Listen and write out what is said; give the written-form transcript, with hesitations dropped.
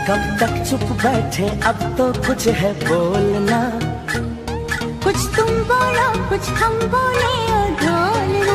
कब तक चुप बैठे, अब तो कुछ है बोलना। कुछ तुम बोलो कुछ हम बोले और ढोलना।